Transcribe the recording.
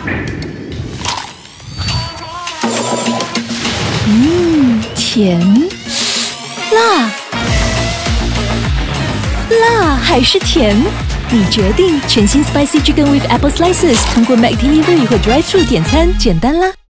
甜、辣、辣还是甜？你决定。全新 Spicy Chicken with Apple Slices， 通过 Mac Delivery 或 Drive-Thru 点餐，简单啦。